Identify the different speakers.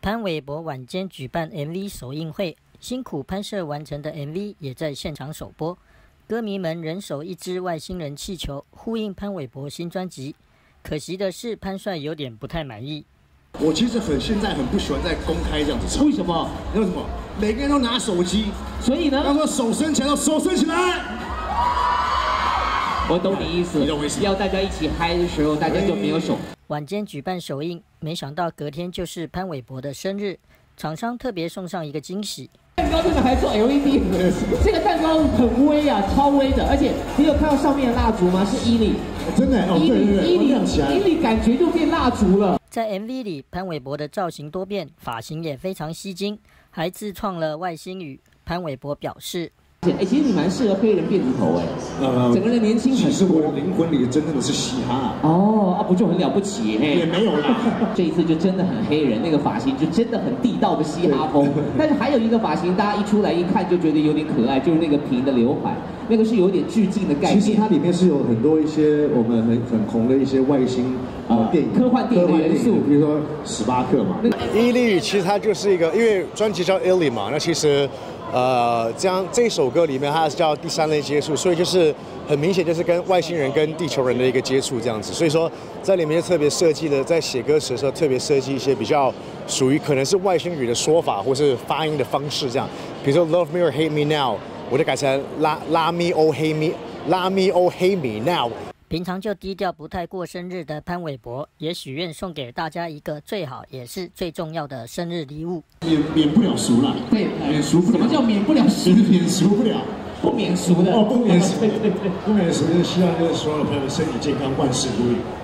Speaker 1: 潘玮柏晚间举办 MV 首映会，辛苦拍摄完成的 MV 也在现场首播。歌迷们人手一支外星人气球，呼应潘玮柏新专辑。可惜的是，潘帅有点不太满意。
Speaker 2: 我其实现在很不喜欢在公开这样子唱。
Speaker 3: 为什么？
Speaker 2: 为什么？每个人都拿手机，
Speaker 3: 所以呢？
Speaker 2: 他说手伸起来，手伸起来。
Speaker 3: 我懂你意思，要大家一起嗨的时候，大家就没有手。
Speaker 1: 晚间举办首映，没想到隔天就是潘玮柏的生日，厂商特别送上一个惊喜。
Speaker 3: 蛋糕这个还做 LED， 这个蛋糕很微啊，超微的，而且你有看到上面的蜡烛吗？是伊利，
Speaker 2: 真的哦，
Speaker 3: 伊利感觉就变蜡烛了。
Speaker 1: 在 MV 里，潘玮柏的造型多变，发型也非常吸睛，还自创了外星语。潘玮柏表示。
Speaker 3: 其实你蛮适合黑人辫子头整个人年轻。
Speaker 2: 其实我的灵魂里真正的是嘻哈。
Speaker 3: 不就很了不起
Speaker 2: 也没有啦。
Speaker 3: 这一次就真的很黑人，那个发型就真的很地道的嘻哈风。但是还有一个发型，大家一出来一看就觉得有点可爱，就是那个平的刘海，那个是有点致敬的概念。
Speaker 2: 其实它里面是有很多一些我们很红的一些外星电影、
Speaker 3: 科幻电影的元素，
Speaker 2: 比如说18克嘛。伊利其实它就是一个，因为专辑叫 Illy 嘛，那其实。这首歌里面它是叫第三类接触，所以就是很明显就是跟外星人跟地球人的一个接触这样子，所以说在里面就特别设计了，在写歌词的时候特别设计一些比较属于可能是外星语的说法或是发音的方式这样，比如说 Love me or hate me now， 我就改成拉 me or hate me now。
Speaker 1: 平常就低调不太过生日的潘玮柏，也许愿送给大家一个最好也是最重要的生日礼物。
Speaker 2: 免不了熟了，
Speaker 3: 对，免熟不了。什么叫免不了熟？
Speaker 2: 免熟不了，
Speaker 3: 不免熟的。
Speaker 2: 不免熟。不免熟就是希望就是所有的朋友们身体健康，万事如意。